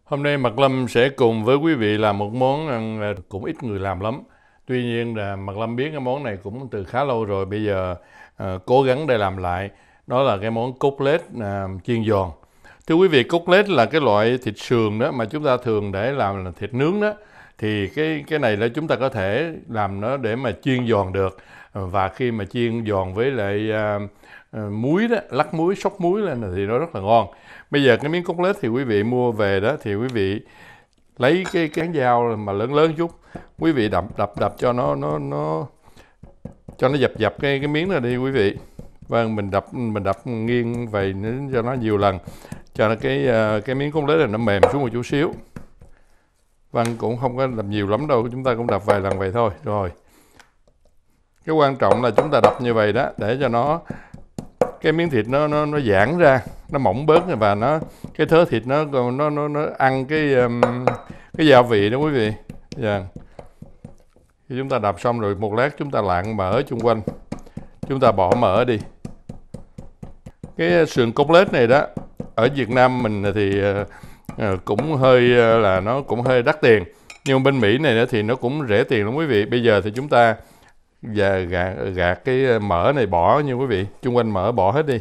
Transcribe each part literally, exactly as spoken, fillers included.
Hôm nay Mật Lâm sẽ cùng với quý vị làm một món ăn cũng ít người làm lắm. Tuy nhiên là Mật Lâm biết cái món này cũng từ khá lâu rồi, bây giờ à, cố gắng để làm lại. Đó là cái món cốt lết à, chiên giòn. Thưa quý vị, cốt lết là cái loại thịt sườn đó mà chúng ta thường để làm là thịt nướng đó. Thì cái cái này là chúng ta có thể làm nó để mà chiên giòn được. Và khi mà chiên giòn với lại à, à, muối đó, lắc muối, xóc muối lên thì nó rất là ngon. Bây giờ cái miếng cốt lết thì quý vị mua về đó thì quý vị lấy cái cán dao mà lớn lớn chút, quý vị đập đập đập cho nó nó nó cho nó dập dập cái cái miếng này đi quý vị. Vâng, mình đập mình đập nghiêng vậy cho nó nhiều lần, cho nó cái cái miếng cốt lết này nó mềm xuống một chút xíu. Vâng, cũng không có đập nhiều lắm đâu, chúng ta cũng đập vài lần vậy thôi. Rồi, cái quan trọng là chúng ta đập như vậy đó để cho nó cái miếng thịt nó nó nó giãn ra, nó mỏng bớt, và nó cái thớ thịt nó nó nó nó ăn cái um, cái gia vị đó quý vị. Yeah. Khi chúng ta đập xong rồi một lát chúng ta lạng mỡ chung quanh, chúng ta bỏ mỡ đi. Cái sườn cốt lết này đó ở Việt Nam mình thì uh, cũng hơi uh, là nó cũng hơi đắt tiền, nhưng bên Mỹ này thì nó cũng rẻ tiền lắm quý vị. Bây giờ thì chúng ta và gạt, gạt cái mỡ này bỏ nha quý vị, chung quanh mỡ bỏ hết đi.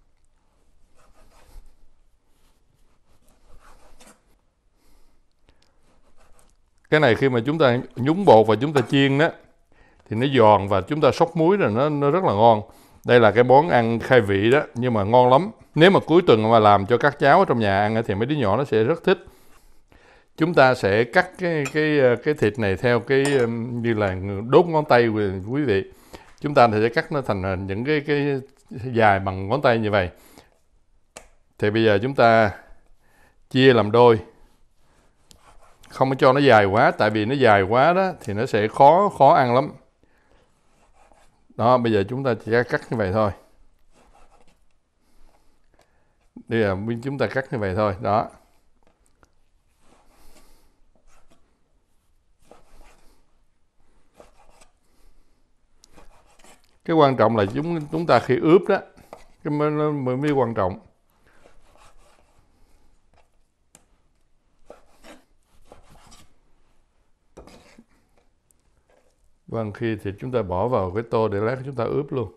Cái này khi mà chúng ta nhúng bột và chúng ta chiên đó thì nó giòn, và chúng ta xóc muối rồi nó, nó rất là ngon. Đây là cái món ăn khai vị đó, nhưng mà ngon lắm. Nếu mà cuối tuần mà làm cho các cháu ở trong nhà ăn thì mấy đứa nhỏ nó sẽ rất thích. Chúng ta sẽ cắt cái cái cái thịt này theo cái như là đốt ngón tay quý vị. Chúng ta thì sẽ cắt nó thành những cái cái dài bằng ngón tay như vậy. Thì bây giờ chúng ta chia làm đôi. Không có cho nó dài quá, tại vì nó dài quá đó thì nó sẽ khó khó ăn lắm. Đó, bây giờ chúng ta chỉ cắt như vậy thôi. Bây giờ chúng ta cắt như vậy thôi, đó. Cái quan trọng là chúng chúng ta khi ướp đó, cái mới, mới, mới quan trọng. Vâng, khi thì chúng ta bỏ vào cái tô để lát chúng ta ướp luôn.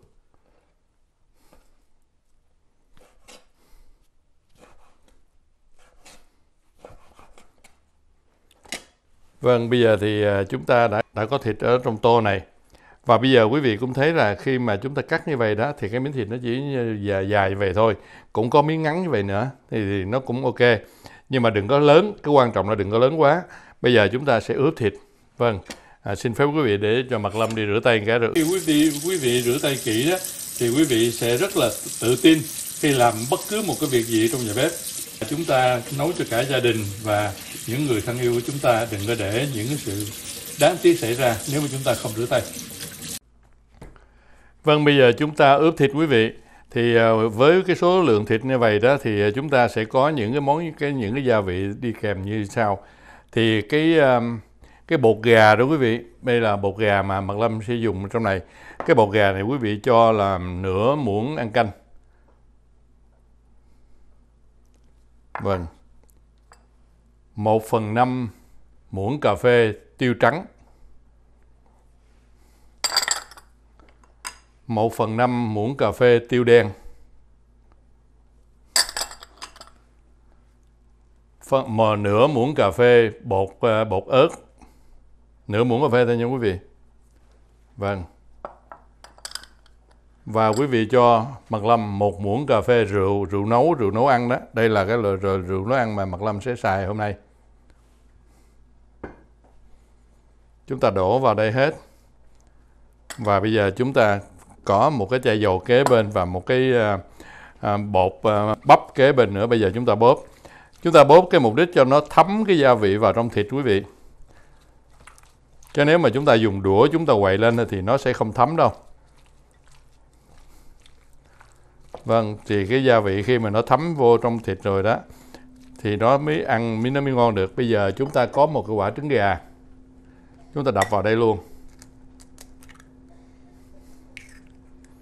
Vâng, bây giờ thì chúng ta đã đã có thịt ở trong tô này. Và bây giờ quý vị cũng thấy là khi mà chúng ta cắt như vậy đó thì cái miếng thịt nó chỉ dài dài như vậy thôi. Cũng có miếng ngắn như vậy nữa thì, thì nó cũng ok. Nhưng mà đừng có lớn, cái quan trọng là đừng có lớn quá. Bây giờ chúng ta sẽ ướp thịt. Vâng, à, xin phép quý vị để cho Mật Lâm đi rửa tay cái rồi. Khi quý vị quý vị rửa tay kỹ đó thì quý vị sẽ rất là tự tin khi làm bất cứ một cái việc gì trong nhà bếp. Chúng ta nấu cho cả gia đình và những người thân yêu của chúng ta, đừng có để những cái sự đáng tiếc xảy ra nếu mà chúng ta không rửa tay. Vâng, bây giờ chúng ta ướp thịt quý vị. Thì với cái số lượng thịt như vậy đó thì chúng ta sẽ có những cái món cái những cái gia vị đi kèm như sau. Thì cái cái bột gà đó quý vị, đây là bột gà mà Mật Lâm sẽ dùng trong này. Cái bột gà này quý vị cho làm nửa muỗng ăn canh. Vâng. Một phần năm muỗng cà phê tiêu trắng. Một phần năm muỗng cà phê tiêu đen. Phần, mà nửa muỗng cà phê bột uh, bột ớt. Nửa muỗng cà phê thôi nha quý vị. Vâng. Và quý vị cho Mật Lâm một muỗng cà phê rượu rượu nấu rượu nấu ăn đó. Đây là cái loại rượu, rượu nấu ăn mà Mật Lâm sẽ xài hôm nay. Chúng ta đổ vào đây hết. Và bây giờ chúng ta có một cái chai dầu kế bên và một cái uh, uh, bột uh, bắp kế bên nữa. Bây giờ chúng ta bóp. Chúng ta bóp cái mục đích cho nó thấm cái gia vị vào trong thịt quý vị. Chứ nếu mà chúng ta dùng đũa chúng ta quậy lên thì nó sẽ không thấm đâu. Vâng, thì cái gia vị khi mà nó thấm vô trong thịt rồi đó thì nó mới ăn mới nó mới ngon được. Bây giờ chúng ta có một cái quả trứng gà. Chúng ta đập vào đây luôn.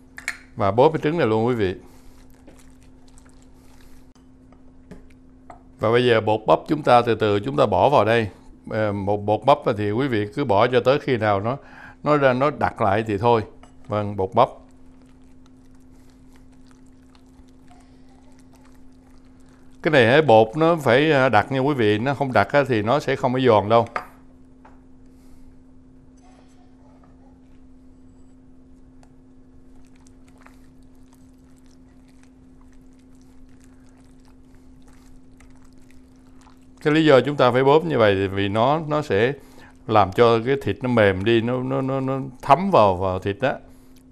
Và bóp cái trứng này luôn quý vị. Và bây giờ bột bắp chúng ta từ từ chúng ta bỏ vào đây. Một bột bắp thì quý vị cứ bỏ cho tới khi nào nó nó ra nó đặc lại thì thôi. Vâng, bột bắp. Cái này cái bột nó phải đặc nha quý vị, nó không đặc thì nó sẽ không có giòn đâu. Cái lý do chúng ta phải bóp như vậy thì vì nó nó sẽ làm cho cái thịt nó mềm đi, nó nó nó, nó thấm vào vào thịt đó.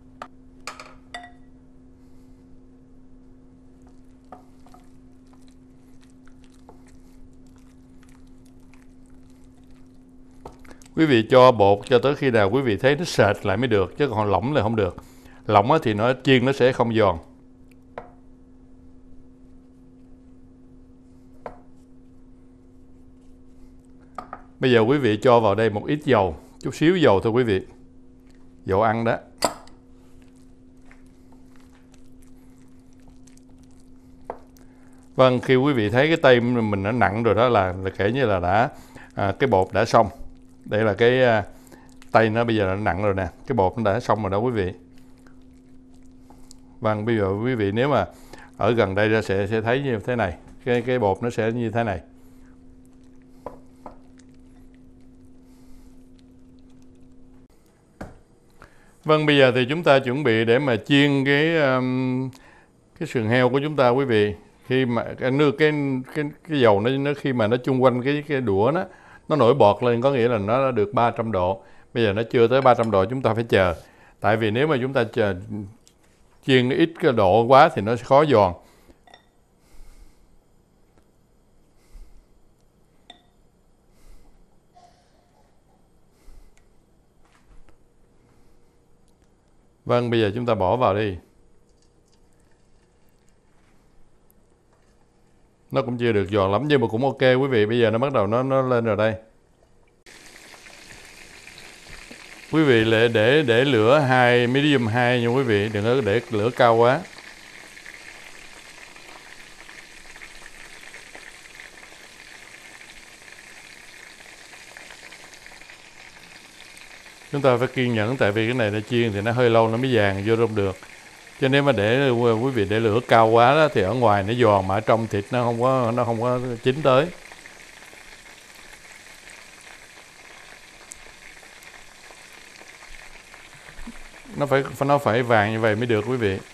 Quý vị cho bột cho tới khi nào quý vị thấy nó sệt lại mới được, chứ còn lỏng là không được. Lỏng thì nó chiên nó sẽ không giòn. Bây giờ quý vị cho vào đây một ít dầu, chút xíu dầu thôi quý vị. Dầu ăn đó. Vâng, khi quý vị thấy cái tay mình nó nặng rồi đó là, là kể như là đã à, cái bột đã xong. Đây là cái à, tay nó bây giờ nó nặng rồi nè, cái bột nó đã xong rồi đó quý vị. Vâng, bây giờ quý vị nếu mà ở gần đây ra sẽ sẽ thấy như thế này, cái cái bột nó sẽ như thế này. Vâng, bây giờ thì chúng ta chuẩn bị để mà chiên cái um, cái sườn heo của chúng ta quý vị. Khi mà cái nước cái cái cái dầu nó nó khi mà nó chung quanh cái cái đũa nó nó nổi bọt lên, có nghĩa là nó đã được ba trăm độ. Bây giờ nó chưa tới ba trăm độ, chúng ta phải chờ. Tại vì nếu mà chúng ta chờ chiên ít cái độ quá thì nó sẽ khó giòn. Vâng, bây giờ chúng ta bỏ vào đi. Nó cũng chưa được giòn lắm nhưng mà cũng ok quý vị. Bây giờ nó bắt đầu nó nó lên rồi đây. Quý vị để để để lửa hai, medium hai nha quý vị, đừng có để lửa cao quá. Chúng ta phải kiên nhẫn, tại vì cái này nó chiên thì nó hơi lâu nó mới vàng vô trong được. Cho nên mà để quý vị để lửa cao quá đó thì ở ngoài nó giòn mà ở trong thịt nó không có nó không có chín tới. Nó phải nó phải vàng như vậy mới được quý vị.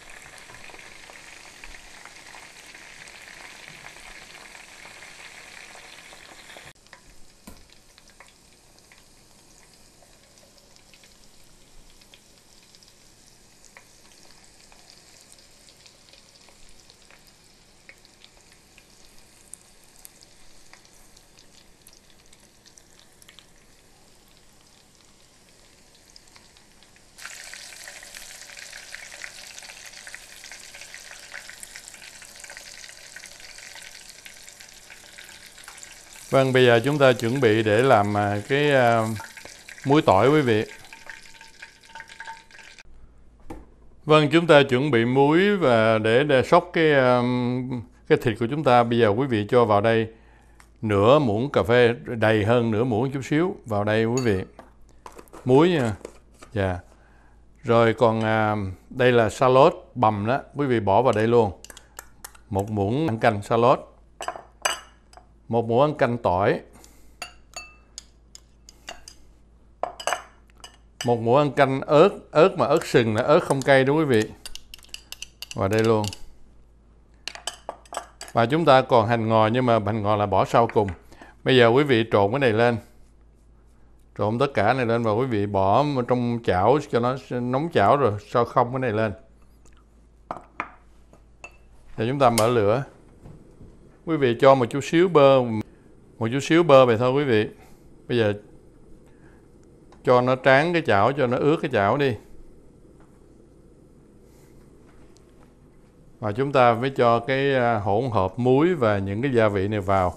Vâng, bây giờ chúng ta chuẩn bị để làm cái uh, muối tỏi quý vị. Vâng, chúng ta chuẩn bị muối và để, để sóc cái um, cái thịt của chúng ta. Bây giờ quý vị cho vào đây nửa muỗng cà phê, đầy hơn nửa muỗng chút xíu vào đây quý vị. Muối nha. Dạ. Yeah. Rồi còn uh, đây là salad bằm đó, quý vị bỏ vào đây luôn. Một muỗng ăn canh salad. Một muỗng ăn canh tỏi. Một muỗng ăn canh ớt, ớt mà ớt sừng là ớt không cay đó quý vị. Vào đây luôn. Và chúng ta còn hành ngò, nhưng mà hành ngò là bỏ sau cùng. Bây giờ quý vị trộn cái này lên. Trộn tất cả này lên và quý vị bỏ trong chảo cho nó nóng chảo rồi sau không cái này lên. Rồi chúng ta mở lửa. Quý vị cho một chút xíu bơ, một chút xíu bơ vậy thôi quý vị. Bây giờ cho nó tráng cái chảo, cho nó ướt cái chảo đi. Và chúng ta mới cho cái hỗn hợp muối và những cái gia vị này vào.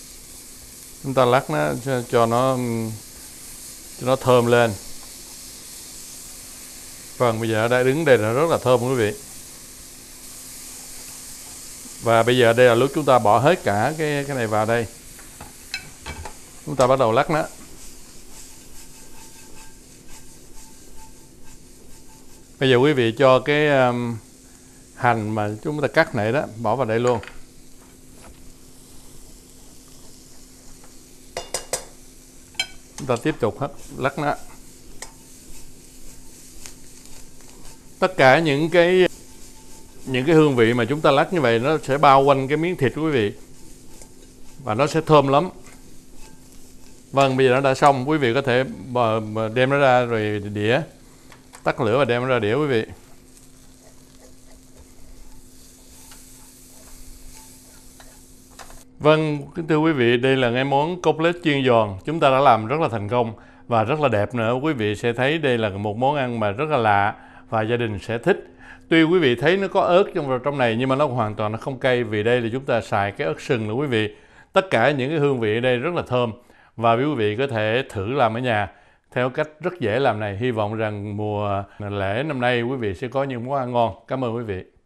Chúng ta lắc nó cho nó cho nó thơm lên. Vâng, bây giờ đã đứng đây là rất là thơm quý vị. Và bây giờ đây là lúc chúng ta bỏ hết cả cái cái này vào đây. Chúng ta bắt đầu lắc nó. Bây giờ quý vị cho cái um, hành mà chúng ta cắt này đó bỏ vào đây luôn. Chúng ta tiếp tục hết lắc nó. Tất cả những cái những cái hương vị mà chúng ta lắc như vậy nó sẽ bao quanh cái miếng thịt quý vị, và nó sẽ thơm lắm. Vâng, bây giờ nó đã xong, quý vị có thể đem nó ra rồi đĩa, tắt lửa và đem nó ra đĩa quý vị. Vâng, kính thưa quý vị, đây là cái món cốt lết chiên giòn chúng ta đã làm rất là thành công và rất là đẹp nữa. Quý vị sẽ thấy đây là một món ăn mà rất là lạ và gia đình sẽ thích. Tuy quý vị thấy nó có ớt trong trong này nhưng mà nó hoàn toàn nó không cay, vì đây là chúng ta xài cái ớt sừng nữa quý vị. Tất cả những cái hương vị ở đây rất là thơm và quý vị có thể thử làm ở nhà theo cách rất dễ làm này. Hy vọng rằng mùa lễ năm nay quý vị sẽ có những món ăn ngon. Cảm ơn quý vị.